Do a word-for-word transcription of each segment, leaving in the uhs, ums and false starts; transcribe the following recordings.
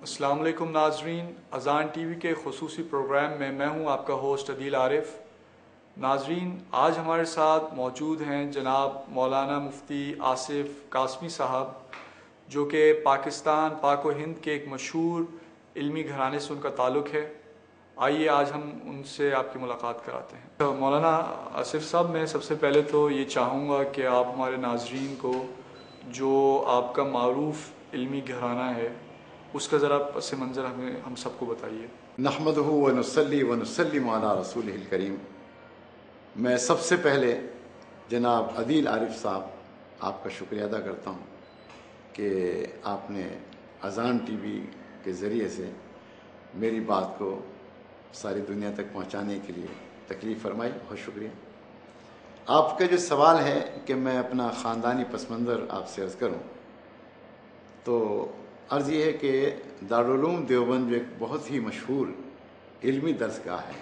السلام علیکم ناظرین، اذان ٹی وی کے خصوصی پروگرام میں میں ہوں آپ کا ہوسٹ عدیل عارف۔ ناظرین، آج ہمارے ساتھ موجود ہیں جناب مولانا مفتی آصف قاسمی صاحب، جو کہ پاکستان پاک و ہند کے ایک مشہور علمی گھرانے سے ان کا تعلق ہے۔ آئیے آج ہم ان سے آپ کی ملاقات کراتے ہیں۔ تو مولانا آصف صاحب، میں سب سے پہلے تو یہ چاہوں گا کہ آپ ہمارے ناظرین کو جو آپ کا معروف علمی گھرانہ ہے اس کا ذرا پس منظر ہمیں ہم سب کو بتائیے۔ نحمدہ و نصلی و نسلم علی رسولہ الکریم۔ میں سب سے پہلے جناب عدیل عارف صاحب آپ کا شکریہ ادا کرتا ہوں کہ آپ نے اذان ٹی وی کے ذریعے سے میری بات کو ساری دنیا تک پہنچانے کے لیے تکلیف فرمائی، بہت شکریہ۔ آپ کا جو سوال ہے کہ میں اپنا خاندانی پس منظر آپ سے عرض کروں، تو عرض یہ ہے کہ دارالعلوم دیوبند جو ایک بہت ہی مشہور علمی درسگاہ ہے،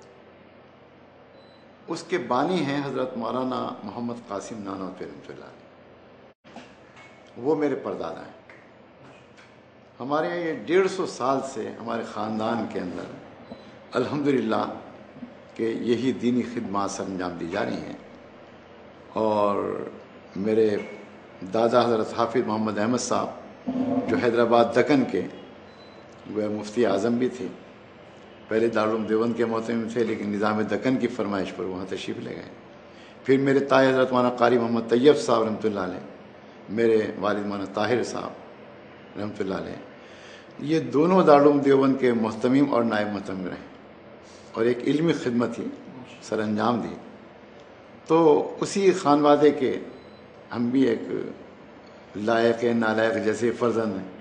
اس کے بانی ہیں حضرت مولانا محمد قاسم نانوتوی رحمۃ اللہ علیہ۔ وہ میرے پردادا ہیں۔ ہمارے یہاں یہ ڈیڑھ سو سال سے ہمارے خاندان کے اندر الحمدللہ کہ یہی دینی خدمات سر انجام دی جا رہی ہیں، اور میرے دادا حضرت حافظ محمد احمد صاحب جو حیدرآباد دکن کے وہ مفتی اعظم بھی تھے، پہلے دارالعلوم دیوبند کے محتمم تھے، لیکن نظام دکن کی فرمائش پر وہاں تشریف لے گئے۔ پھر میرے تائے حضرت مولانا قاری محمد طیب صاحب رحمۃ اللہ علیہ، میرے والد مولانا طاہر صاحب رحمۃ اللہ علیہ، یہ دونوں دارالعلوم دیوبند کے محتمم اور نائب محتمم رہے اور ایک علمی خدمت ہی سر انجام دی۔ تو اسی خانوادے کے ہم بھی ایک لائق نالائق جیسے فرزند ہیں۔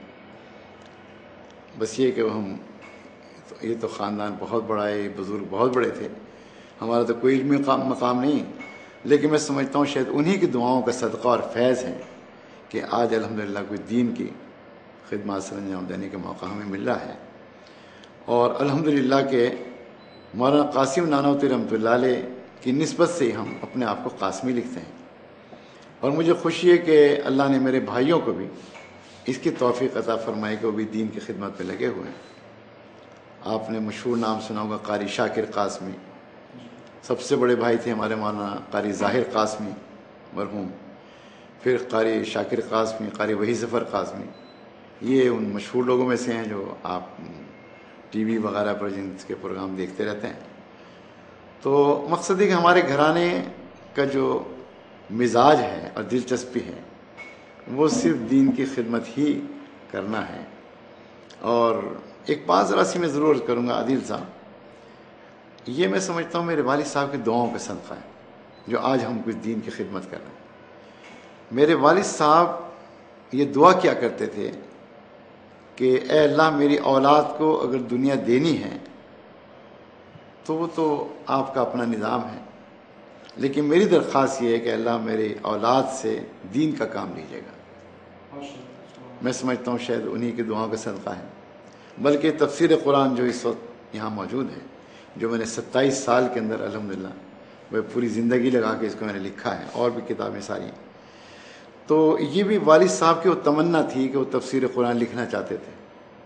بس یہ کہ ہم یہ تو خاندان بہت بڑا ہے، بزرگ بہت بڑے تھے، ہمارا تو کوئی علمی مقام نہیں، لیکن میں سمجھتا ہوں شاید انہی کی دعاؤں کا صدقہ اور فیض ہے کہ آج الحمدللہ کوئی دین کی خدمات سر انجام دینے کا موقع ہمیں مل رہا ہے۔ اور الحمدللہ کہ مولانا قاسم نانوتوی رحمۃ اللہ علیہ کی نسبت سے ہم اپنے آپ کو قاسمی لکھتے ہیں، اور مجھے خوشی ہے کہ اللہ نے میرے بھائیوں کو بھی اس کی توفیق عطا فرمائی کہ وہ بھی دین کی خدمت پہ لگے ہوئے ہیں۔ آپ نے مشہور نام سنا ہوگا قاری شاکر قاسمی، سب سے بڑے بھائی تھے ہمارے مولانا قاری ظاہر قاسمی مرحوم، پھر قاری شاکر قاسمی، قاری وحی ظفر قاسمی، یہ ان مشہور لوگوں میں سے ہیں جو آپ ٹی وی وغیرہ پر جن کے پروگرام دیکھتے رہتے ہیں۔ تو مقصد ہے کہ ہمارے گھرانے کا جو مزاج ہے اور دلچسپی ہے وہ صرف دین کی خدمت ہی کرنا ہے۔ اور ایک بات ذرا سی میں ضرور کروں گا عادل صاحب، یہ میں سمجھتا ہوں میرے والد صاحب کی دعاؤں کا صدقہ ہے جو آج ہم کچھ دین کی خدمت کر رہے ہیں۔ میرے والد صاحب یہ دعا کیا کرتے تھے کہ اے اللہ، میری اولاد کو اگر دنیا دینی ہے تو وہ تو آپ کا اپنا نظام ہے، لیکن میری درخواست یہ ہے کہ اللہ میری اولاد سے دین کا کام لیجیے گا۔ میں سمجھتا ہوں شاید انہی کی دعاؤں کا صدقہ ہے۔ بلکہ تفسیر قرآن جو اس وقت یہاں موجود ہے، جو میں نے ستائیس سال کے اندر الحمدللہ وہ پوری زندگی لگا کے اس کو میں نے لکھا ہے، اور بھی کتابیں ساری، تو یہ بھی والد صاحب کی وہ تمنا تھی کہ وہ تفسیر قرآن لکھنا چاہتے تھے،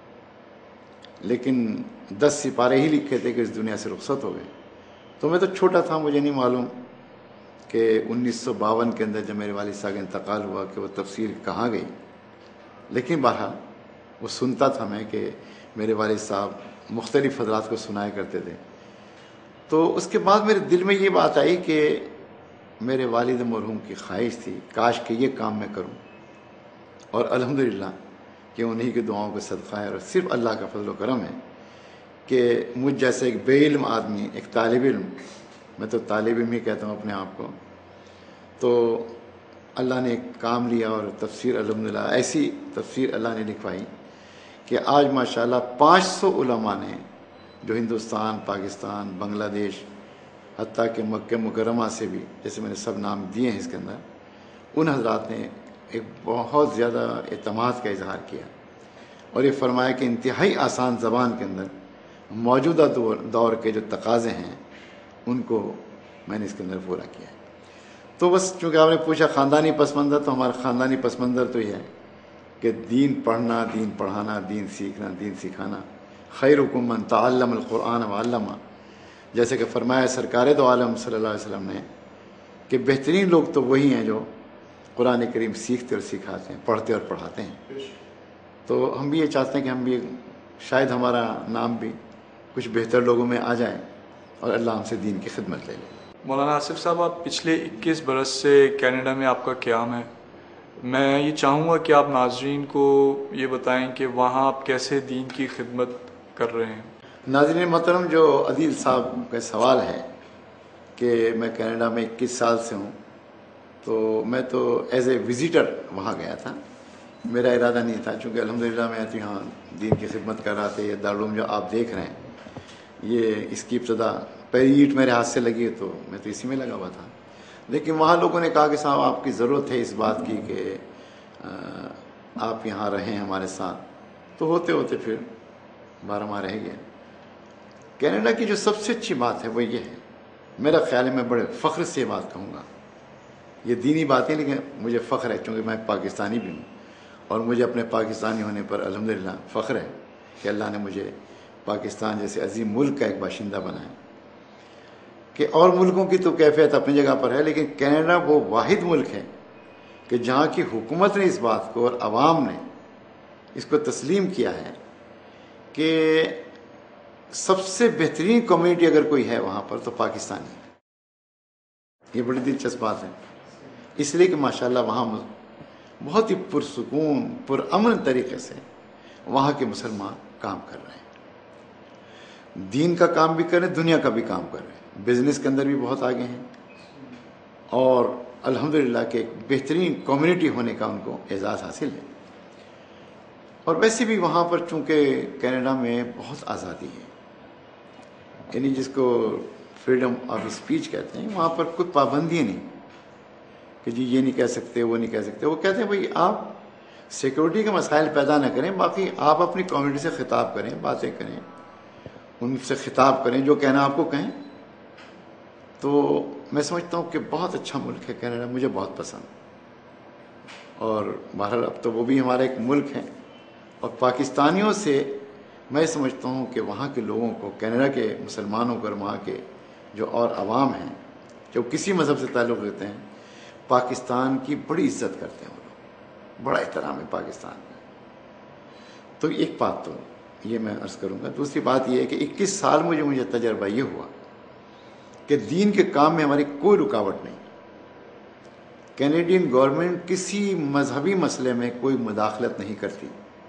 لیکن دس سپارے ہی لکھے تھے کہ اس دنیا سے رخصت ہو گئے۔ تو میں تو چھوٹا تھا، مجھے نہیں معلوم کہ انیس سو باون کے اندر جب میرے والد صاحب کا انتقال ہوا کہ وہ تفسیر کہاں گئی، لیکن بہرحال وہ سنتا تھا میں کہ میرے والد صاحب مختلف حضرات کو سنایا کرتے تھے۔ تو اس کے بعد میرے دل میں یہ بات آئی کہ میرے والد مرحوم کی خواہش تھی کاش کہ یہ کام میں کروں، اور الحمدللہ کہ انہی کی دعاؤں کا صدقہ ہے، اور صرف اللہ کا فضل و کرم ہے کہ مجھ جیسے ایک بے علم آدمی، ایک طالب علم، میں تو طالب علم ہی کہتا ہوں اپنے آپ کو، تو اللہ نے ایک کام لیا اور تفسیر الحمدللہ ایسی تفسیر اللہ نے لکھوائی کہ آج ماشاءاللہ پانچ سو علماء نے جو ہندوستان، پاکستان، بنگلہ دیش، حتیٰ کہ مکہ مکرمہ سے بھی، جیسے میں نے سب نام دیے ہیں اس کے اندر، ان حضرات نے ایک بہت زیادہ اعتماد کا اظہار کیا، اور یہ فرمایا کہ انتہائی آسان زبان کے اندر موجودہ دور دور کے جو تقاضے ہیں ان کو میں نے اس کے اندر پورا کیا ہے۔ تو بس چونکہ آپ نے پوچھا خاندانی پس منظر، تو ہمارا خاندانی پس منظر تو یہ ہے کہ دین پڑھنا، دین پڑھانا، دین سیکھنا، دین سکھانا، خیرکم من تعلم القرآن وعلمہ، جیسے کہ فرمایا سرکار دو عالم صلی اللہ علیہ وسلم نے کہ بہترین لوگ تو وہی ہیں جو قرآن کریم سیکھتے اور سکھاتے ہیں، پڑھتے اور پڑھاتے ہیں۔ تو ہم بھی یہ چاہتے ہیں کہ ہم بھی شاید ہمارا نام بھی کچھ بہتر لوگوں میں آ جائے اور اللہ ہم سے دین کی خدمت لے لے۔ مولانا آصف صاحب، آپ پچھلے اکیس برس سے کینیڈا میں آپ کا قیام ہے، میں یہ چاہوں گا کہ آپ ناظرین کو یہ بتائیں کہ وہاں آپ کیسے دین کی خدمت کر رہے ہیں۔ ناظرین محترم، جو عدیل صاحب کا سوال ہے کہ میں کینیڈا میں اکیس سال سے ہوں، تو میں تو ایز اے وزیٹر وہاں گیا تھا، میرا ارادہ نہیں تھا، چونکہ الحمدللہ میں تو یہاں دین کی خدمت کر رہا تھا۔ یہ دارالعلوم جو آپ دیکھ رہے ہیں، یہ اس کی ابتدا پہلی اینٹ میرے ہاتھ سے لگی تو میں تو اسی میں لگا ہوا تھا، لیکن وہاں لوگوں نے کہا کہ صاحب آپ کی ضرورت ہے اس بات کی کہ آپ یہاں رہیں ہمارے ساتھ، تو ہوتے ہوتے پھر بارہ ماہ رہ گئے۔ کینیڈا کی جو سب سے اچھی بات ہے وہ یہ ہے، میرا خیال ہے، میں بڑے فخر سے یہ بات کہوں گا، یہ دینی بات ہے لیکن مجھے فخر ہے چونکہ میں پاکستانی بھی ہوں، اور مجھے اپنے پاکستانی ہونے پر الحمدللہ فخر ہے کہ اللہ نے مجھے پاکستان جیسے عظیم ملک کا ایک باشندہ بنایا، کہ اور ملکوں کی تو کیفیت اپنی جگہ پر ہے، لیکن کینیڈا وہ واحد ملک ہے کہ جہاں کی حکومت نے اس بات کو اور عوام نے اس کو تسلیم کیا ہے کہ سب سے بہترین کمیونٹی اگر کوئی ہے وہاں پر تو پاکستانی ہے۔ یہ بڑی دلچسپ بات ہے، اس لیے کہ ماشاءاللہ وہاں بہت ہی پرسکون، پرامن طریقے سے وہاں کے مسلمان کام کر رہے ہیں، دین کا کام بھی کر رہے ہیں، دنیا کا بھی کام کر رہے ہیں، بزنس کے اندر بھی بہت آگے ہیں، اور الحمدللہ کہ ایک بہترین کمیونٹی ہونے کا ان کو اعزاز حاصل ہے۔ اور ویسے بھی وہاں پر چونکہ کینیڈا میں بہت آزادی ہے، یعنی جس کو فریڈم آف اسپیچ کہتے ہیں، وہاں پر کوئی پابندی نہیں کہ جی یہ نہیں کہہ سکتے، وہ نہیں کہہ سکتے۔ وہ کہتے ہیں بھائی آپ سیکورٹی کے مسائل پیدا نہ کریں، باقی آپ اپنی کمیونٹی سے خطاب کریں، باتیں کریں، ان سے خطاب کریں، جو کہنا آپ کو کہیں۔ تو میں سمجھتا ہوں کہ بہت اچھا ملک ہے کینیڈا، مجھے بہت پسند، اور بہرحال اب تو وہ بھی ہمارا ایک ملک ہے، اور پاکستانیوں سے میں سمجھتا ہوں کہ وہاں کے لوگوں کو، کینیڈا کے مسلمانوں کو اور وہاں کے جو اور عوام ہیں جو کسی مذہب سے تعلق رکھتے ہیں، پاکستان کی بڑی عزت کرتے ہیں، وہ لوگ بڑا احترام ہے پاکستان میں۔ تو ایک بات تو یہ میں عرض کروں گا۔ دوسری بات یہ ہے کہ اکیس سال مجھے مجھے تجربہ یہ ہوا کہ دین کے کام میں ہماری کوئی رکاوٹ نہیں، کینیڈین گورنمنٹ کسی مذہبی مسئلے میں کوئی مداخلت نہیں کرتی،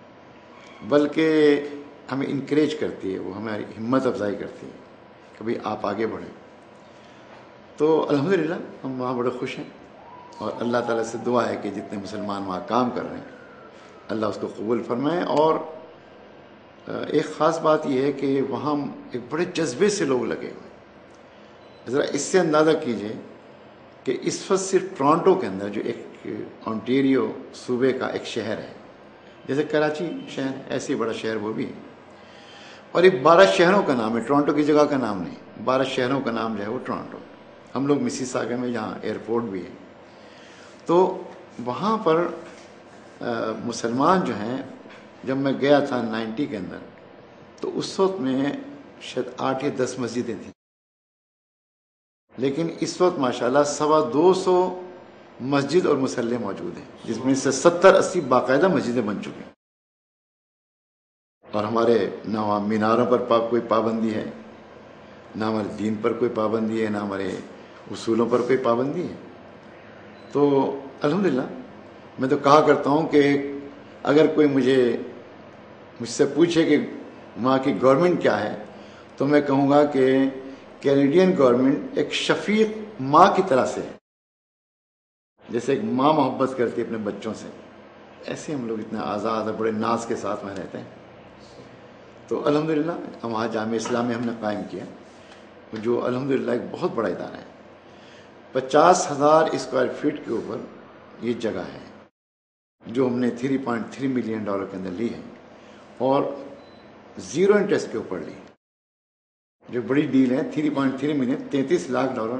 بلکہ ہمیں انکریج کرتی ہے، وہ ہماری ہمت افزائی کرتی ہے کہ بھئی آپ آگے بڑھیں۔ تو الحمدللہ ہم وہاں بڑے خوش ہیں، اور اللہ تعالیٰ سے دعا ہے کہ جتنے مسلمان وہاں کام کر رہے ہیں اللہ اس کو قبول فرمائے۔ اور ایک خاص بات یہ ہے کہ وہاں ایک بڑے جذبے سے لوگ لگے ہوئے ہیں۔ ذرا اس سے اندازہ کیجئے کہ اس وقت صرف ٹورانٹو کے اندر جو ایک آنٹیریو صوبے کا ایک شہر ہے، جیسے کراچی شہر ایسے بڑا شہر وہ بھی ہے، اور ایک بارہ شہروں کا نام ہے، ٹورانٹو کی جگہ کا نام نہیں، بارہ شہروں کا نام جو ہے وہ ٹورانٹو۔ ہم لوگ مسیساگا میں جہاں ایئرپورٹ بھی ہے، تو وہاں پر مسلمان جو ہیں، جب میں گیا تھا نائنٹی کے اندر، تو اس وقت میں شاید آٹھ یا دس مسجدیں تھیں، لیکن اس وقت ماشاءاللہ سوا دو سو مسجد اور مصلی موجود ہیں، جس میں سے ستر اسی باقاعدہ مسجدیں بن چکی ہیں، اور ہمارے نہ میناروں پر پا کوئی پابندی ہے، نہ ہمارے دین پر کوئی پابندی ہے، نہ ہمارے اصولوں پر کوئی پابندی ہے۔ تو الحمدللہ میں تو کہا کرتا ہوں کہ اگر کوئی مجھے مجھ سے پوچھے کہ وہاں کی گورنمنٹ کیا ہے، تو میں کہوں گا کہ کینیڈین گورنمنٹ ایک شفیق ماں کی طرح سے ہے، جیسے ایک ماں محبت کرتی ہے اپنے بچوں سے، ایسے ہم لوگ اتنا آزاد اور بڑے ناز کے ساتھ میں رہتے ہیں۔ تو الحمدللہ ہم وہاں جامعہ اسلامیہ ہم نے قائم کیا، جو الحمدللہ ایک بہت بڑا ادارہ ہے، پچاس ہزار اسکوائر فٹ کے اوپر یہ جگہ ہے، جو ہم نے three point three million dollar کے اندر لی ہے، اور زیرو انٹرسٹ کے اوپر لی، جو بڑی ڈیل ہے، تھری پوائنٹ تھری ملین تینتیس لاکھ ڈالر۔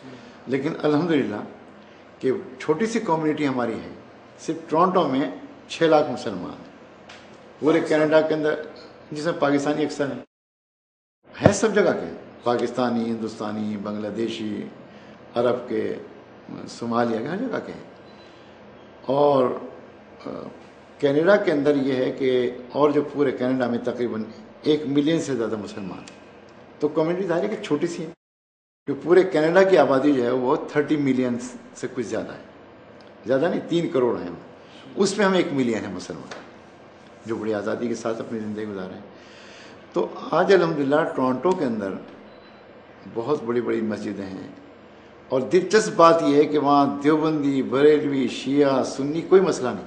لیکن الحمدللہ کہ چھوٹی سی کمیونٹی ہماری ہے، صرف ٹورانٹو میں چھ لاکھ مسلمان پورے کینیڈا کے اندر، جس میں پاکستانی اکثر ہیں، ہے سب جگہ کے، پاکستانی، ہندوستانی، بنگلہ دیشی، عرب کے، صومالیہ کے، ہر جگہ کے ہیں۔ اور کینیڈا کے اندر یہ ہے کہ اور جو پورے کینیڈا میں تقریباً ایک ملین سے زیادہ مسلمان، تو کمیونٹی ظاہر ہے کہ چھوٹی سی ہے، جو پورے کینیڈا کی آبادی جو ہے وہ تھرٹی ملین سے کچھ زیادہ ہے، زیادہ نہیں، تین کروڑ ہیں، اس میں ہم ایک ملین ہیں مسلمان جو بڑی آزادی کے ساتھ اپنی زندگی گزار رہے ہیں۔ تو آج الحمدللہ ٹورانٹو کے اندر بہت بڑی بڑی مسجدیں ہیں، اور دلچسپ بات یہ ہے کہ وہاں دیوبندی، بریلوی، شیعہ، سنی کوئی مسئلہ نہیں،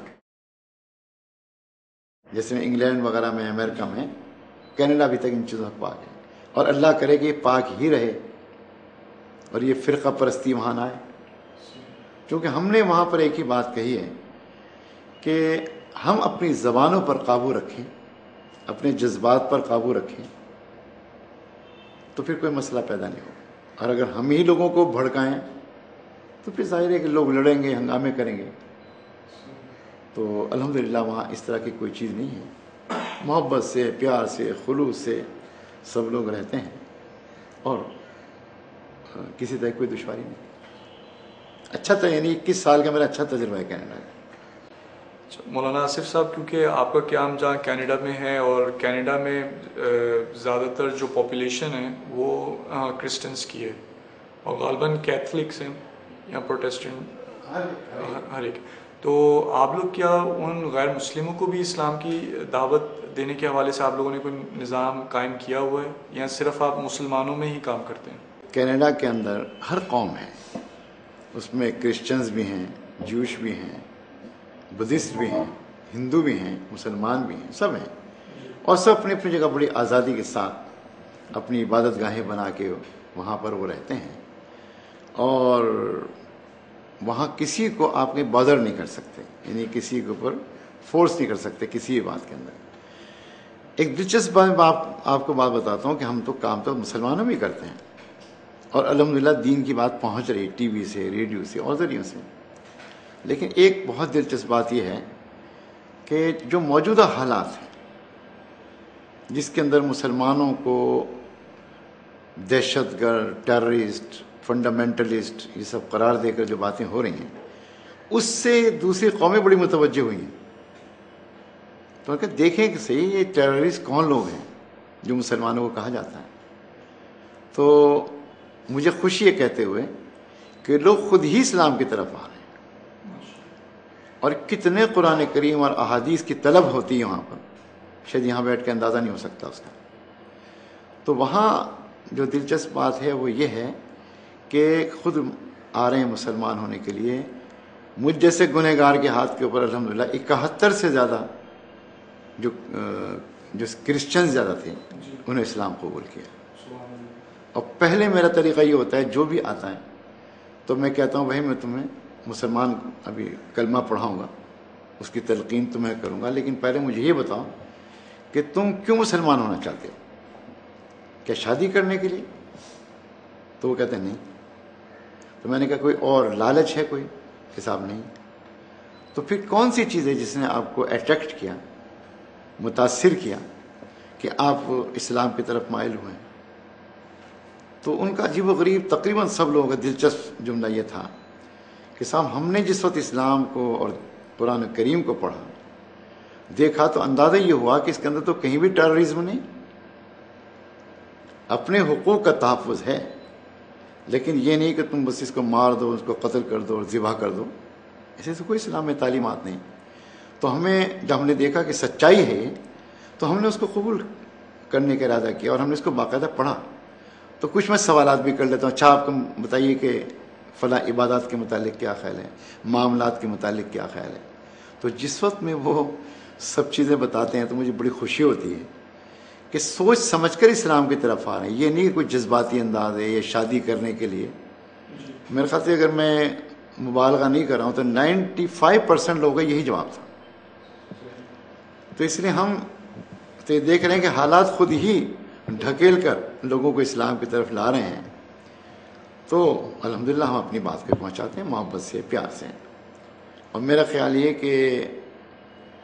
جیسے انگلینڈ وغیرہ میں، امریکہ میں، کینیڈا ابھی تک ان چیزوں سے پاک ہے، اور اللہ کرے کہ یہ پاک ہی رہے اور یہ فرقہ پرستی وہاں نہ آئے، کیونکہ ہم نے وہاں پر ایک ہی بات کہی ہے کہ ہم اپنی زبانوں پر قابو رکھیں، اپنے جذبات پر قابو رکھیں، تو پھر کوئی مسئلہ پیدا نہیں ہوگا۔ اور اگر ہم ہی لوگوں کو بھڑکائیں تو پھر ظاہر ہے کہ لوگ لڑیں گے، ہنگامے کریں گے۔ تو الحمدللہ وہاں اس طرح کی کوئی چیز نہیں ہے، محبت سے، پیار سے، خلوص سے سب لوگ رہتے ہیں، اور کسی طرح کوئی دشواری نہیں۔ اچھا تھا، یعنی اکیس سال کا میرا اچھا تجربہ ہے کینیڈا کا۔ مولانا آصف صاحب، کیونکہ آپ کا قیام جہاں کینیڈا میں ہے، اور کینیڈا میں زیادہ تر جو پاپولیشن ہے وہ کرسچنس کی ہے، اور غالباً کیتھلکس ہیں یا پروٹیسٹنٹ، ہر ایک، تو آپ لوگ کیا ان غیر مسلموں کو بھی اسلام کی دعوت دینے کے حوالے سے آپ لوگوں نے کوئی نظام قائم کیا ہوا ہے، یا صرف آپ مسلمانوں میں ہی کام کرتے ہیں؟ کینیڈا کے اندر ہر قوم ہے، اس میں کرسچنز بھی ہیں، جوش بھی ہیں، بدھسٹ بھی ہیں، ہندو بھی ہیں، مسلمان بھی ہیں، سب ہیں، اور سب اپنی اپنی جگہ بڑی آزادی کے ساتھ اپنی عبادت گاہیں بنا کے وہاں پر وہ رہتے ہیں، اور وہاں کسی کو آپ نے بادر نہیں کر سکتے، یعنی کسی کے اوپر فورس نہیں کر سکتے کسی بھی بات کے اندر۔ ایک دلچسپ بات آپ کو بات بتاتا ہوں کہ ہم تو کام تو مسلمانوں بھی کرتے ہیں، اور الحمدللہ دین کی بات پہنچ رہی ٹی وی سے، ریڈیو سے، اور ذریعوں سے، لیکن ایک بہت دلچسپ بات یہ ہے کہ جو موجودہ حالات ہیں جس کے اندر مسلمانوں کو دہشت گرد، ٹیررسٹ، فنڈامنٹلسٹ یہ سب قرار دے کر جو باتیں ہو رہی ہیں، اس سے دوسری قومیں بڑی متوجہ ہوئی ہیں، تو کہ دیکھیں کہ صحیح یہ ٹیررسٹ کون لوگ ہیں جو مسلمانوں کو کہا جاتا ہے۔ تو مجھے خوشی ہے کہتے ہوئے کہ لوگ خود ہی اسلام کی طرف آ رہے ہیں، اور کتنے قرآن کریم اور احادیث کی طلب ہوتی ہے وہاں پر، شاید یہاں بیٹھ کے اندازہ نہیں ہو سکتا اس کا۔ تو وہاں جو دلچسپ بات ہے وہ یہ ہے کہ خود آ رہے ہیں مسلمان ہونے کے لیے، مجھ جیسے گنہگار کے ہاتھ کے اوپر الحمدللہ اکہتر سے زیادہ جو جو کرسچن زیادہ تھے انہیں اسلام قبول کیا، اور پہلے میرا طریقہ یہ ہوتا ہے جو بھی آتا ہے تو میں کہتا ہوں بھائی میں تمہیں مسلمان ابھی کلمہ پڑھاؤں گا، اس کی تلقین تمہیں کروں گا، لیکن پہلے مجھے یہ بتاؤ کہ تم کیوں مسلمان ہونا چاہتے ہو؟ کیا شادی کرنے کے لیے؟ تو وہ کہتے ہیں نہیں۔ تو میں نے کہا کوئی اور لالچ ہے کوئی؟ حساب نہیں۔ تو پھر کون سی چیز ہے جس نے آپ کو اٹریکٹ کیا، متاثر کیا کہ آپ اسلام کی طرف مائل ہوئے؟ تو ان کا عجیب و غریب تقریباً سب لوگوں کا دلچسپ جملہ یہ تھا کہ صاحب ہم نے جس وقت اسلام کو اور قرآن کریم کو پڑھا، دیکھا تو اندازہ یہ ہوا کہ اس کے اندر تو کہیں بھی ٹیررزم نہیں، اپنے حقوق کا تحفظ ہے، لیکن یہ نہیں کہ تم بس اس کو مار دو، اس کو قتل کر دو اور ذبح کر دو، ایسے سے کوئی اسلام میں تعلیمات نہیں۔ تو ہمیں جب ہم نے دیکھا کہ سچائی ہے تو ہم نے اس کو قبول کرنے کا ارادہ کیا، اور ہم نے اس کو باقاعدہ پڑھا۔ تو کچھ میں سوالات بھی کر لیتا ہوں، اچھا آپ کو بتائیے کہ فلاں عبادات کے متعلق کیا خیال ہے، معاملات کے متعلق کیا خیال ہے۔ تو جس وقت میں وہ سب چیزیں بتاتے ہیں تو مجھے بڑی خوشی ہوتی ہے کہ سوچ سمجھ کر اسلام کی طرف آ رہے ہیں، یہ نہیں کہ کوئی جذباتی انداز ہے یا شادی کرنے کے لیے۔ میرے خیال سے اگر میں مبالغہ نہیں کر رہا ہوں تو نائنٹی فائیو پرسینٹ لوگوں کا یہی جواب تھا۔ تو اس لیے ہم تو یہ دیکھ رہے ہیں کہ حالات خود ہی ڈھکیل کر لوگوں کو اسلام کی طرف لا رہے ہیں، تو الحمدللہ ہم اپنی بات پہ پہنچاتے ہیں محبت سے، پیار سے۔ اور میرا خیال یہ کہ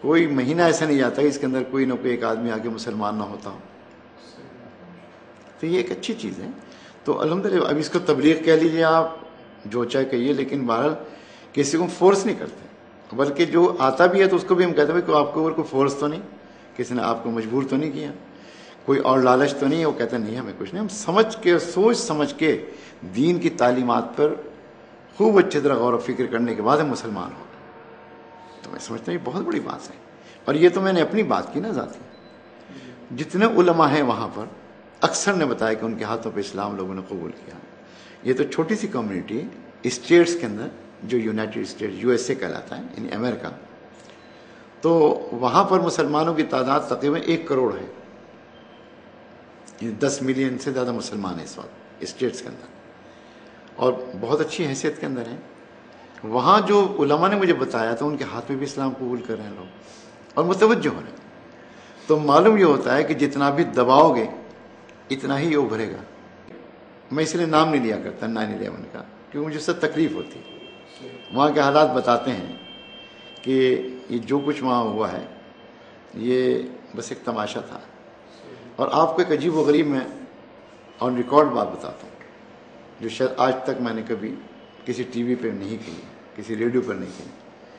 کوئی مہینہ ایسا نہیں جاتا کہ اس کے اندر کوئی نہ کوئی ایک آدمی آگے مسلمان نہ ہوتا ہو. تو یہ ایک اچھی چیز ہے. تو الحمدللہ اب اس کو تبلیغ کہہ لیجیے آپ جو چاہے کہیے، لیکن بہرحال کسی کو فورس نہیں کرتے، بلکہ جو آتا بھی ہے تو اس کو بھی ہم کہتے ہیں کہ آپ کو اوپر کوئی فورس تو نہیں، کسی نے آپ کو مجبور تو نہیں کیا، کوئی اور لالچ تو نہیں ہے. وہ کہتے ہیں نہیں ہمیں کچھ نہیں، ہم سمجھ کے سوچ سمجھ کے دین کی تعلیمات پر خوب اچھی طرح غور و فکر کرنے کے بعد ہم مسلمان ہوں. تو میں سمجھتا ہوں یہ بہت بڑی بات ہے. اور یہ تو میں نے اپنی بات کی نا ذاتی، جتنے علماء ہیں وہاں پر اکثر نے بتایا کہ ان کے ہاتھوں پہ اسلام لوگوں نے قبول کیا. یہ تو چھوٹی سی کمیونٹی اسٹیٹس کے اندر جو united states U S A کہلاتا ہے یعنی امریکہ، تو وہاں پر مسلمانوں کی تعداد تقریباً ایک کروڑ ہے، یعنی دس ملین سے زیادہ مسلمان ہیں اس وقت اسٹیٹس کے اندر، اور بہت اچھی حیثیت کے اندر ہیں. وہاں جو علماء نے مجھے بتایا تھا ان کے ہاتھ میں بھی اسلام قبول کر رہے ہیں لوگ اور متوجہ ہو رہے ہیں. تو معلوم یہ ہوتا ہے کہ جتنا بھی دباؤ گے اتنا ہی یہ ابھرے گا. میں اس لیے نام نہیں لیا کرتا نائن الیون کا، کیونکہ مجھے اس سے تکلیف ہوتی ہے. وہاں کے حالات بتاتے ہیں کہ یہ جو کچھ وہاں ہوا ہے یہ بس ایک تماشا تھا. اور آپ کو ایک عجیب و غریب میں آن ریکارڈ بات بتاتا ہوں جو شاید آج تک میں نے کبھی کسی ٹی وی پہ نہیں کہی، کسی ریڈیو پر نہیں کہی.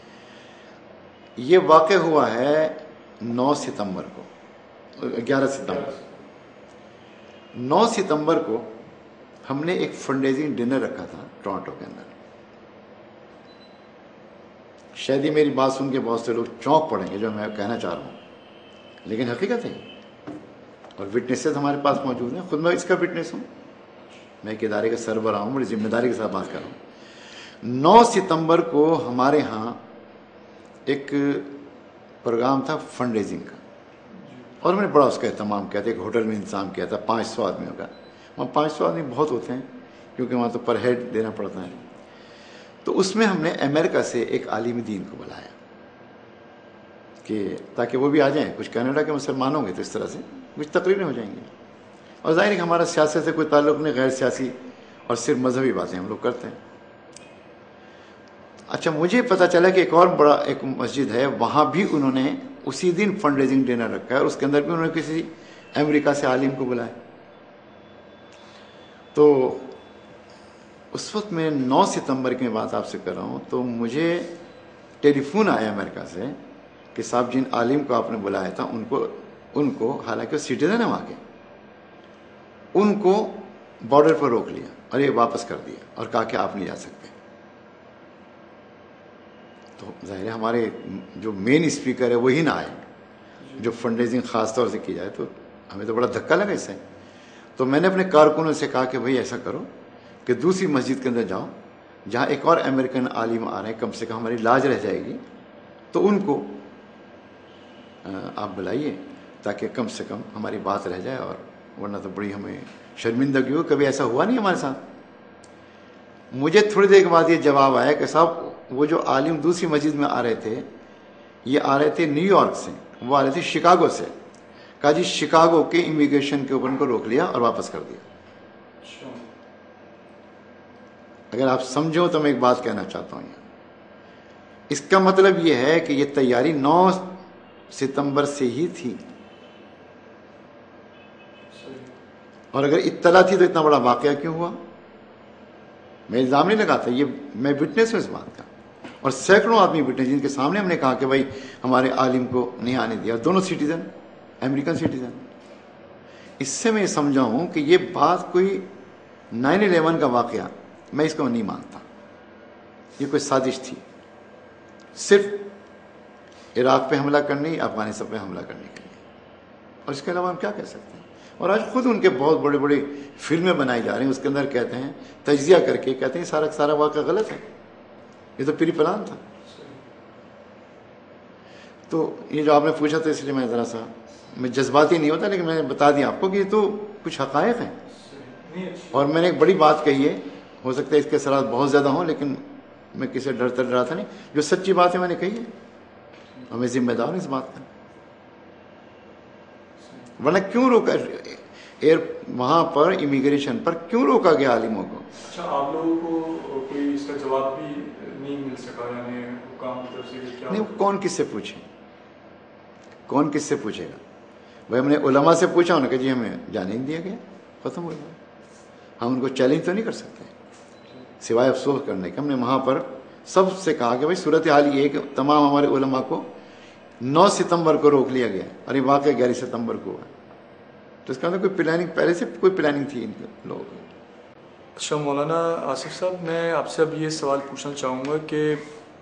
یہ واقع ہوا ہے نو ستمبر کو، گیارہ ستمبر نو ستمبر کو ہم نے ایک فنڈ ریزنگ ڈنر رکھا تھا ٹورانٹو کے اندر. شاید ہی میری بات سن کے بہت سے لوگ چونک پڑیں گے جو میں کہنا چاہ رہا ہوں، لیکن حقیقت ہے اور وٹنسز ہمارے پاس موجود ہیں. خود میں اس کا وٹنس ہوں، میں ایک ادارے کا سربراہ ہوں، بڑی ذمہ داری کے ساتھ بات کر رہا ہوں. نو ستمبر کو ہمارے ہاں ایک پروگرام تھا فنڈ ریزنگ کا، اور میں نے بڑا اس کا اہتمام کیا تھا. ایک ہوٹل میں انتظام کیا تھا پانچ سو آدمیوں کا. وہاں پانچ سو آدمی بہت ہوتے ہیں کیونکہ وہاں تو پر ہیڈ دینا پڑتا ہے. تو اس میں ہم نے امریکہ سے ایک عالم دین کو بلایا کہ تاکہ وہ بھی آ جائیں. کچھ کینیڈا کے مسلمان ہوں گے تو اس طرح سے کچھ تقریریں ہو جائیں گی. اور ظاہر ہے کہ ہمارا سیاست سے کوئی تعلق نہیں، غیر سیاسی اور صرف مذہبی باتیں ہم لوگ کرتے ہیں. اچھا مجھے پتہ چلا کہ ایک اور بڑا ایک مسجد ہے وہاں بھی انہوں نے اسی دن فنڈ ریزنگ ڈنر رکھا ہے، اور اس کے اندر بھی انہوں نے کسی امریکہ سے عالم کو بلایا. تو اس وقت میں نو ستمبر کی بات آپ سے کر رہا ہوں، تو مجھے ٹیلی فون آیا امریکہ سے کہ صاحب جن عالم کو آپ نے بلایا تھا ان کو ان کو حالانکہ وہ سٹیزن ہے وہاں کے، ان کو بارڈر پر روک لیا اور یہ واپس کر دیا اور کہا کہ آپ نہیں جا سکتے. تو ظاہر ہے ہمارے جو مین اسپیکر ہے وہی نہ آئے، جو فنڈ ریزنگ خاص طور سے کی جائے، تو ہمیں تو بڑا دھکا لگا اس سے. تو میں نے اپنے کارکنوں سے کہا کہ بھائی ایسا کرو کہ دوسری مسجد کے اندر جاؤ جہاں ایک اور امریکن عالم آ رہے ہیں، کم سے کم ہماری لاج رہ جائے گی، تو ان کو آپ بلائیے تاکہ کم سے کم ہماری بات رہ جائے، اور ورنہ تو بڑی ہمیں شرمندگی ہو. کبھی ایسا ہوا نہیں ہمارے ساتھ. مجھے تھوڑی دیر کے بعد یہ جواب آیا کہ صاحب وہ جو عالم دوسری مسجد میں آ رہے تھے یہ آ رہے تھے نیو یارک سے، وہ آ رہے تھے شکاگو سے. کہا جی شکاگو کے امیگریشن کے اوپر ان کو روک لیا اور واپس کر دیا. اگر آپ سمجھو تو میں ایک بات کہنا چاہتا ہوں، اس کا مطلب یہ ہے کہ یہ تیاری نو ستمبر سے ہی تھی، اور اگر اطلاع تھی تو اتنا بڑا واقعہ کیوں ہوا؟ میں الزام نہیں لگاتا، یہ میں وٹنس ہوں اس بات کا، اور سینکڑوں آدمی وٹنس جن کے سامنے ہم نے کہا کہ بھائی ہمارے عالم کو نہیں آنے دیا، دونوں سٹیزن امریکن سٹیزن. اس سے میں یہ سمجھا ہوں کہ یہ بات کوئی نائن الیون کا واقعہ میں اس کو نہیں مانتا. یہ کوئی سازش تھی صرف عراق پہ حملہ کرنے، افغانستان پہ حملہ کرنے کے لیے، اور اس کے علاوہ ہم کیا کہہ سکتے ہیں. اور آج خود ان کے بہت بڑے بڑے فلمیں بنائی جا رہی ہیں، اس کے اندر کہتے ہیں تجزیہ کر کے کہتے ہیں سارا سارا واقعہ غلط ہے، یہ تو پری پلان تھا. تو یہ جو آپ نے پوچھا تھا اس لیے میں ذرا سا میں جذباتی نہیں ہوتا، لیکن میں نے بتا دیا آپ کو کہ یہ تو کچھ حقائق ہیں. اور میں نے ایک بڑی بات کہی ہے، ہو سکتا ہے اس کے اثرات بہت زیادہ ہوں، لیکن میں کسی ڈرتا ڈرا تھا نہیں. جو سچی بات ہے میں نے کہی ہے اور میں ذمہ دار ہوں اس بات کا. ورنہ کیوں روکا ایئر وہاں پر امیگریشن پر کیوں روکا گیا عالموں کو؟ اچھا آپ لوگوں کو کوئی اس کا جواب بھی نہیں مل سکا، یعنی حکام کی طرف سے کیا؟ نہیں، کون کس سے پوچھے؟ کون کس سے پوچھے گا؟ بھائی ہم نے علماء سے پوچھا، انہوں نے کہا جی ہمیں جانے نہیں دیا گیا، ختم ہو گیا. ہم ان کو چیلنج تو نہیں کر سکتے سوائے افسوس کرنے کے. ہم نے وہاں پر سب سے کہا کہ بھائی صورتحال یہ ہے کہ تمام ہمارے علماء کو نو ستمبر کو روک لیا گیا اور یہ واقعہ گیارہ ستمبر کو ہوا. تو اس کا مطلب کوئی پلاننگ پہلے سے کوئی پلاننگ تھی ان لوگوں کی. اچھا مولانا آصف صاحب، میں آپ سے اب یہ سوال پوچھنا چاہوں گا کہ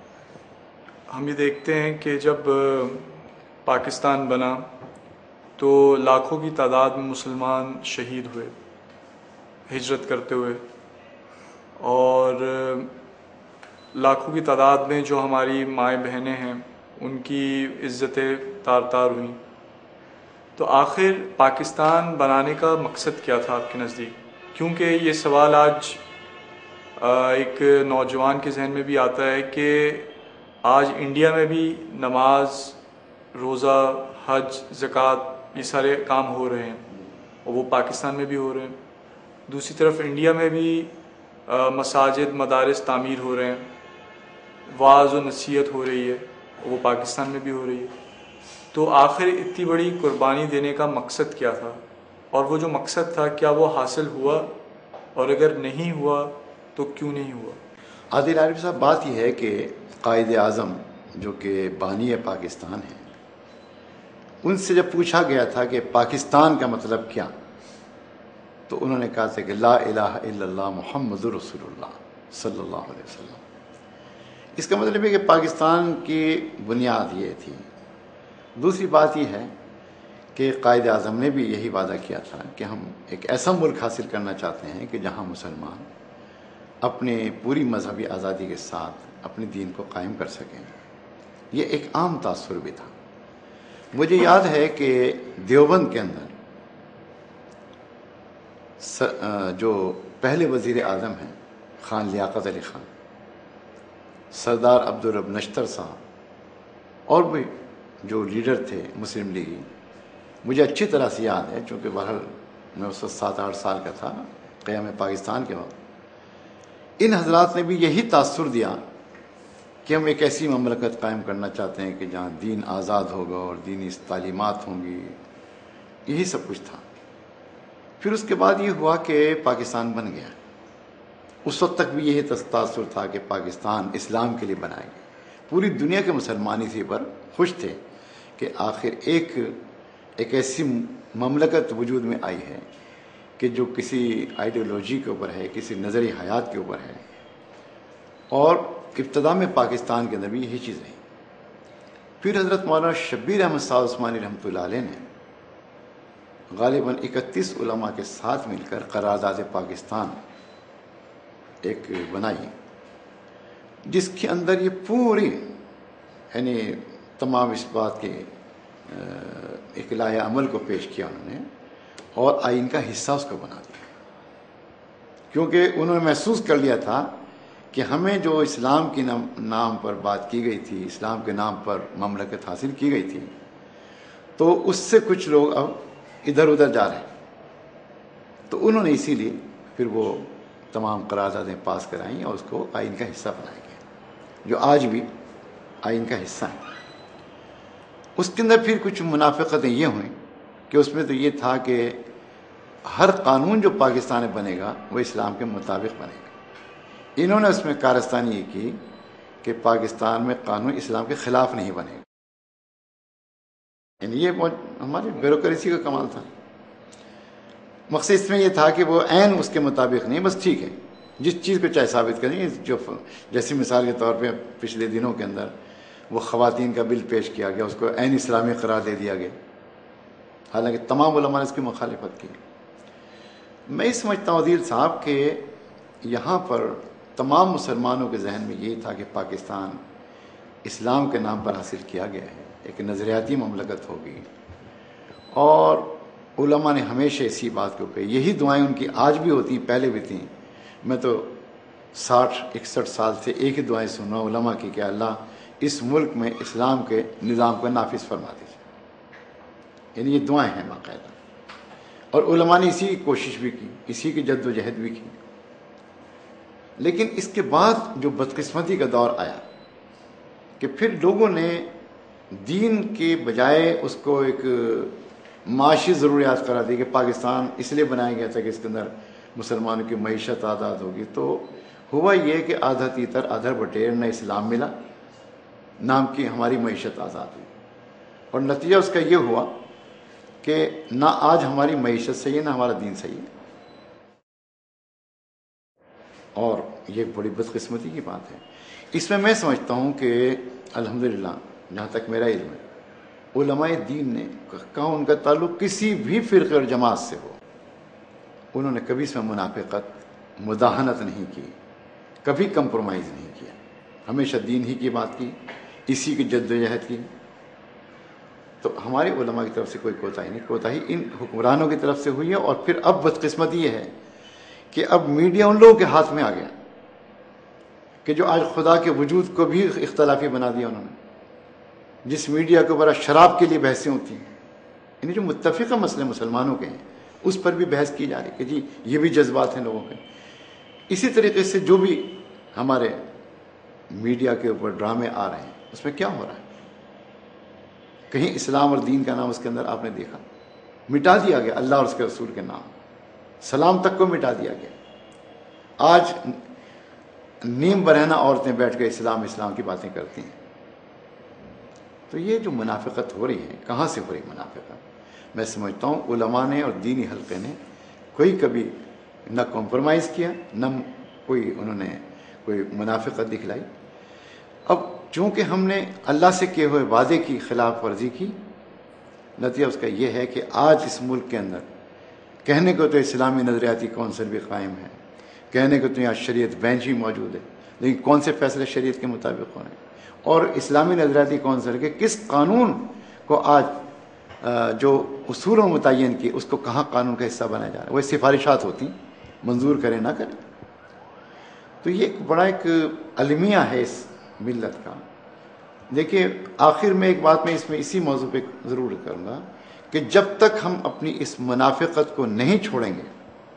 ہم یہ دیکھتے ہیں کہ جب پاکستان بنا تو لاکھوں کی تعداد میں مسلمان شہید ہوئے ہجرت کرتے ہوئے، اور لاکھوں کی تعداد میں جو ہماری مائیں بہنیں ہیں ان کی عزتیں تار تار ہوئیں. تو آخر پاکستان بنانے کا مقصد کیا تھا آپ کے نزدیک؟ کیونکہ یہ سوال آج ایک نوجوان کے ذہن میں بھی آتا ہے کہ آج انڈیا میں بھی نماز، روزہ، حج، زکوٰۃ یہ سارے کام ہو رہے ہیں اور وہ پاکستان میں بھی ہو رہے ہیں. دوسری طرف انڈیا میں بھی مساجد، مدارس تعمیر ہو رہے ہیں، وعظ و نصیحت ہو رہی ہے، وہ پاکستان میں بھی ہو رہی ہے. تو آخر اتنی بڑی قربانی دینے کا مقصد کیا تھا؟ اور وہ جو مقصد تھا کیا وہ حاصل ہوا؟ اور اگر نہیں ہوا تو کیوں نہیں ہوا؟ عادل عارف صاحب، بات یہ ہے کہ قائد اعظم جو کہ بانی پاکستان ہیں، ان سے جب پوچھا گیا تھا کہ پاکستان کا مطلب کیا، تو انہوں نے کہا تھا کہ لا الہ الا اللہ محمد رسول اللہ صلی اللہ علیہ وسلم. اس کا مطلب ہے کہ پاکستان کی بنیاد یہ تھی. دوسری بات یہ ہے کہ قائد اعظم نے بھی یہی وعدہ کیا تھا کہ ہم ایک ایسا ملک حاصل کرنا چاہتے ہیں کہ جہاں مسلمان اپنے پوری مذہبی آزادی کے ساتھ اپنے دین کو قائم کر سکیں. یہ ایک عام تاثر بھی تھا. مجھے یاد ہے کہ دیوبند کے اندر جو پہلے وزیر اعظم ہیں خان لیاقت علی خان، سردار عبدالرب نشتر صاحب اور بھی جو لیڈر تھے مسلم لیگی، مجھے اچھی طرح سے یاد ہے چونکہ بہرحال میں اس وقت سات آٹھ سال کا تھا قیام پاکستان کے وقت. ان حضرات نے بھی یہی تاثر دیا کہ ہم ایک ایسی مملکت قائم کرنا چاہتے ہیں کہ جہاں دین آزاد ہوگا اور دینی تعلیمات ہوں گی. یہی سب کچھ تھا. پھر اس کے بعد یہ ہوا کہ پاکستان بن گیا. اس وقت تک بھی یہی تاثر تھا کہ پاکستان اسلام کے لیے بنائے گئے. پوری دنیا کے مسلمان اسی پر خوش تھے کہ آخر ایک ایک ایسی مملکت وجود میں آئی ہے کہ جو کسی آئیڈیالوجی کے اوپر ہے، کسی نظری حیات کے اوپر ہے. اور ابتدا میں پاکستان کے اندر بھی یہی چیز رہی. پھر حضرت مولانا شبیر احمد صاحب عثمانی رحمۃ اللہ علیہ نے غالباً اکتیس علماء کے ساتھ مل کر قرارداد پاکستان ایک بنائی، جس کے اندر یہ پوری یعنی تمام اس بات کے ایک لائحہ عمل کو پیش کیا انہوں نے، اور آئین کا حصہ اس کو بنا دیا. کیونکہ انہوں نے محسوس کر لیا تھا کہ ہمیں جو اسلام کے نام پر بات کی گئی تھی، اسلام کے نام پر مملکت حاصل کی گئی تھی، تو اس سے کچھ لوگ اب ادھر ادھر جا رہے ہیں. تو انہوں نے اسی لیے پھر وہ تمام قراردادیں پاس کرائیں اور اس کو آئین کا حصہ بنایا گیا، جو آج بھی آئین کا حصہ ہے. اس کے اندر پھر کچھ منافقتیں یہ ہوئیں کہ اس میں تو یہ تھا کہ ہر قانون جو پاکستان میں بنے گا وہ اسلام کے مطابق بنے گا. انہوں نے اس میں کارستانی یہ کی کہ پاکستان میں قانون اسلام کے خلاف نہیں بنے گا. یعنی یہ ہماری بیوروکریسی کا کمال تھا. مقصد اس میں یہ تھا کہ وہ عین اس کے مطابق نہیں، بس ٹھیک ہے جس چیز کو چاہے ثابت کریں. جو جیسی مثال کے طور پہ پچھلے دنوں کے اندر وہ خواتین کا بل پیش کیا گیا، اس کو عین اسلامی قرار دے دیا گیا، حالانکہ تمام علماء نے اس کی مخالفت کی. میں یہ سمجھتا ہوں عدیل صاحب کہ یہاں پر تمام مسلمانوں کے ذہن میں یہ تھا کہ پاکستان اسلام کے نام پر حاصل کیا گیا ہے، ایک نظریاتی مملکت ہوگی. اور علماء نے ہمیشہ اسی بات کو کہی. یہی دعائیں ان کی آج بھی ہوتی ہیں، پہلے بھی تھیں. میں تو ساٹھ اکسٹھ سال سے ایک ہی دعائیں سن رہا ہوں علماء کی کہ اللہ اس ملک میں اسلام کے نظام کو نافذ فرما دیجیے. یعنی یہ دعائیں ہیں باقاعدہ. اور علماء نے اسی کی کوشش بھی کی، اسی کی جد و جہد بھی کی. لیکن اس کے بعد جو بدقسمتی کا دور آیا کہ پھر لوگوں نے دین کے بجائے اس کو ایک معاشی ضروریات قرار دی کہ پاکستان اس لیے بنایا گیا تھا کہ اس کے اندر مسلمانوں کی معیشت آزاد ہوگی، تو ہوا یہ کہ آدھا تیتر آدھا بٹیر، نہ اسلام ملا نام کی ہماری معیشت آزاد ہوئی، اور نتیجہ اس کا یہ ہوا کہ نہ آج ہماری معیشت صحیح ہے نہ ہمارا دین صحیح ہے، اور یہ بڑی بدقسمتی کی بات ہے۔ اس میں میں سمجھتا ہوں کہ الحمدللہ جہاں تک میرا علم ہے، علماء دین نے کہا ان کا تعلق کسی بھی فرقے اور جماعت سے ہو، انہوں نے کبھی اس میں منافقت، مداہنت نہیں کی، کبھی کمپرومائز نہیں کیا، ہمیشہ دین ہی کی بات کی، اسی کی جد و جہد کی۔ تو ہمارے علماء کی طرف سے کوئی کوتاہی نہیں، کوتاہی ان حکمرانوں کی طرف سے ہوئی ہے۔ اور پھر اب بدقسمتی یہ ہے کہ اب میڈیا ان لوگوں کے ہاتھ میں آ گیا کہ جو آج خدا کے وجود کو بھی اختلافی بنا دیا انہوں نے، جس میڈیا کے اوپر شراب کے لیے بحثیں ہوتی ہیں، یعنی جو متفقہ مسئلے مسلمانوں کے ہیں اس پر بھی بحث کی جا رہی کہ جی یہ بھی جذبات ہیں لوگوں کے۔ اسی طریقے سے جو بھی ہمارے میڈیا کے اوپر ڈرامے آ رہے ہیں اس میں کیا ہو رہا ہے؟ کہیں اسلام اور دین کا نام اس کے اندر آپ نے دیکھا؟ مٹا دیا گیا اللہ اور اس کے رسول کے نام، سلام تک کو مٹا دیا گیا۔ آج نیم برہنہ عورتیں بیٹھ کے اسلام اسلام کی باتیں کرتی ہیں۔ تو یہ جو منافقت ہو رہی ہے، کہاں سے ہو رہی منافقت؟ میں سمجھتا ہوں علماء نے اور دینی حلقے نے کوئی کبھی نہ کمپرومائز کیا، نہ کوئی انہوں نے کوئی منافقت دکھلائی۔ اب چونکہ ہم نے اللہ سے کیے ہوئے وعدے کی خلاف ورزی کی، نتیجہ اس کا یہ ہے کہ آج اس ملک کے اندر کہنے کو تو اسلامی نظریاتی کونسل بھی قائم ہے، کہنے کو تو یہاں شریعت بینچ ہی موجود ہے، لیکن کون سے فیصلے شریعت کے مطابق ہو رہے ہیں؟ اور اسلامی نظریاتی کونسل کے کس قانون کو آج جو اصولوں متعین کی اس کو کہاں قانون کا حصہ بنایا جا رہا ہے؟ وہ سفارشات ہوتی ہیں، منظور کریں نہ کریں۔ تو یہ ایک بڑا ایک المیہ ہے اس ملت کا۔ دیکھیے آخر میں ایک بات میں اس میں اسی موضوع پہ ضرور کروں گا کہ جب تک ہم اپنی اس منافقت کو نہیں چھوڑیں گے،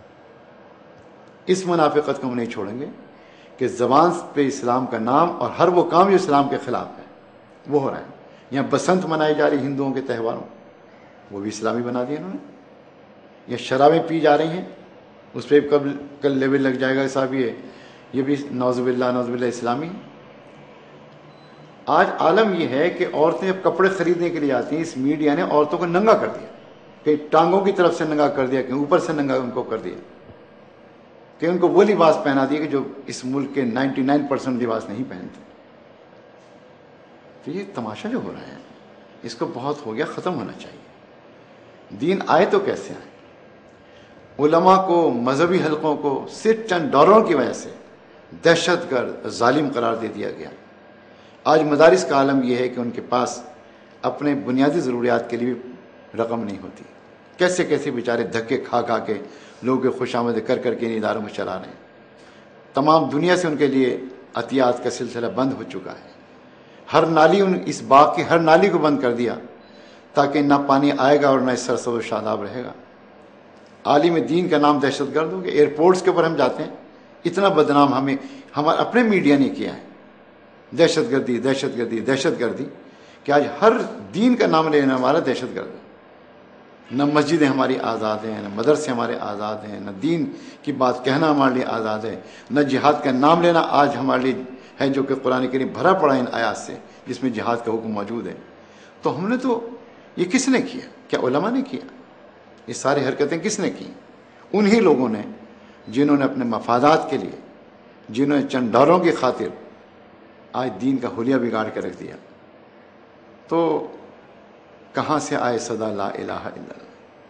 اس منافقت کو ہم نہیں چھوڑیں گے کہ زبان پہ اسلام کا نام اور ہر وہ کام جو اسلام کے خلاف ہے وہ ہو رہا ہے۔ یہاں بسنت منائی جا رہی ہندوؤں کے تہواروں، وہ بھی اسلامی بنا دیا انہوں نے۔ یا شرابیں پی جا رہی ہیں، اس پہ کب کل لیول لگ جائے گا صاحب، یہ یہ بھی نعوذ باللہ نعوذ باللہ اسلامی۔ آج عالم یہ ہے کہ عورتیں اب کپڑے خریدنے کے لیے آتی ہیں، اس میڈیا نے عورتوں کو ننگا کر دیا، کہ ٹانگوں کی طرف سے ننگا کر دیا، کہ اوپر سے ننگا ان کو کر دیا، کہ ان کو وہ لباس پہنا دیا کہ جو اس ملک کے نائنٹی نائن پرسنٹ لباس نہیں پہنتے۔ تو یہ تماشا جو ہو رہا ہے اس کو بہت ہو گیا، ختم ہونا چاہیے۔ دین آئے تو کیسے آئے؟ علماء کو، مذہبی حلقوں کو صرف چند ڈالروں کی وجہ سے دہشت گرد، ظالم قرار دے دیا گیا۔ آج مدارس کا عالم یہ ہے کہ ان کے پاس اپنے بنیادی ضروریات کے لیے بھی رقم نہیں ہوتی، کیسے کیسے بیچارے دھکے کھا کھا کے لوگوں کے خوش آمد کر کر کے ان اداروں میں چلا رہے ہیں۔ تمام دنیا سے ان کے لیے عطیات کا سلسلہ بند ہو چکا ہے۔ ہر نالی، ان اس باغ کی ہر نالی کو بند کر دیا تاکہ نہ پانی آئے گا اور نہ اس سرسبز و شاداب رہے گا۔ عالم دین کا نام دہشت گرد ہو گیا۔ ایئرپورٹس کے اوپر ہم جاتے ہیں، اتنا بدنام ہمیں ہمارے اپنے میڈیا نے کیا ہے، دہشت گردی دہشت گردی دہشت گردی، کہ آج ہر دین کا نام لینا ہمارا دہشت گرد ہے۔ نہ مسجدیں ہماری آزاد ہیں، نہ مدرسے ہمارے آزاد ہیں، نہ دین کی بات کہنا ہمارے لیے آزاد ہے، نہ جہاد کا نام لینا آج ہمارے لیے ہے، جو کہ قرآن کریم بھرا پڑا ان آیات سے جس میں جہاد کا حکم موجود ہے۔ تو ہم نے تو یہ کس نے کیا؟ کیا علماء نے کیا؟ یہ ساری حرکتیں کس نے کی؟ انہی لوگوں نے جنہوں نے اپنے مفادات کے لیے، جنہوں نے چند ڈالروں کی خاطر آج دین کا حلیہ بگاڑ کے رکھ دیا۔ تو کہاں سے آئے صدا لا الہ الا اللہ؟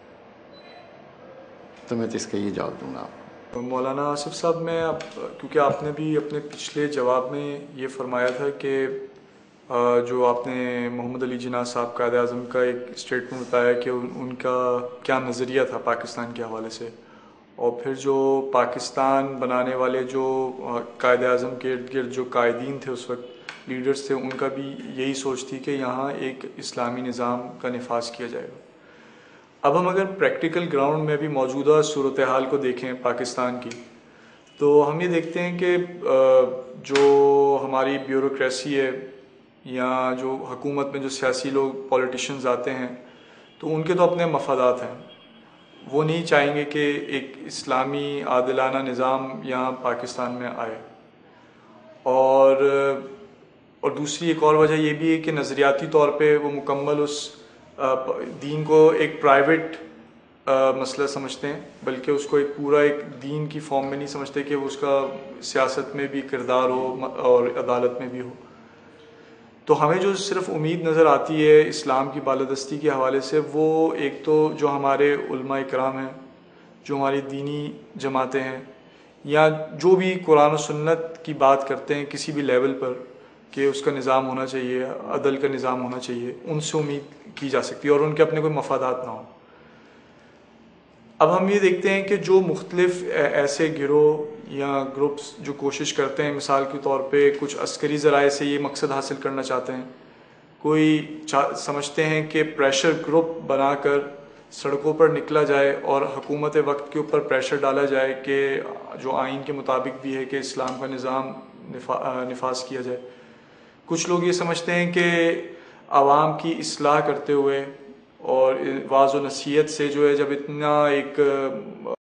تو میں تو اس کا یہ جواب دوں گا آپ کو۔ مولانا آصف صاحب، میں اب کیونکہ آپ نے بھی اپنے پچھلے جواب میں یہ فرمایا تھا کہ جو آپ نے محمد علی جناح صاحب قائد اعظم کا ایک اسٹیٹمنٹ بتایا کہ ان کا کیا نظریہ تھا پاکستان کے حوالے سے، اور پھر جو پاکستان بنانے والے جو قائد اعظم کے ارد گرد جو قائدین تھے اس وقت، لیڈرز تھے، ان کا بھی یہی سوچ تھی کہ یہاں ایک اسلامی نظام کا نفاذ کیا جائے گا۔ اب ہم اگر پریکٹیکل گراؤنڈ میں بھی موجودہ صورتحال کو دیکھیں پاکستان کی، تو ہم یہ دیکھتے ہیں کہ جو ہماری بیوروکریسی ہے یا جو حکومت میں جو سیاسی لوگ پولیٹیشنز آتے ہیں تو ان کے تو اپنے مفادات ہیں. وہ نہیں چاہیں گے کہ ایک اسلامی عادلانہ نظام یہاں پاکستان میں آئے. اور اور دوسری ایک اور وجہ یہ بھی ہے کہ نظریاتی طور پہ وہ مکمل اس دین کو ایک پرائیویٹ مسئلہ سمجھتے ہیں، بلکہ اس کو ایک پورا ایک دین کی فارم میں نہیں سمجھتے کہ اس کا سیاست میں بھی کردار ہو اور عدالت میں بھی ہو. تو ہمیں جو صرف امید نظر آتی ہے اسلام کی بالادستی کے حوالے سے، وہ ایک تو جو ہمارے علماء اکرام ہیں، جو ہماری دینی جماعتیں ہیں، یا جو بھی قرآن و سنت کی بات کرتے ہیں کسی بھی لیول پر کہ اس کا نظام ہونا چاہیے، عدل کا نظام ہونا چاہیے، ان سے امید کی جا سکتی ہے اور ان کے اپنے کوئی مفادات نہ ہوں. اب ہم یہ دیکھتے ہیں کہ جو مختلف ایسے گروہ یا گروپس جو کوشش کرتے ہیں، مثال کے طور پہ کچھ عسکری ذرائع سے یہ مقصد حاصل کرنا چاہتے ہیں، کوئی سمجھتے ہیں کہ پریشر گروپ بنا کر سڑکوں پر نکلا جائے اور حکومت وقت کے اوپر پریشر ڈالا جائے کہ جو آئین کے مطابق بھی ہے کہ اسلام کا نظام نفاذ کیا جائے. کچھ لوگ یہ سمجھتے ہیں کہ عوام کی اصلاح کرتے ہوئے اور واعظ و نصیحت سے جو ہے جب اتنا ایک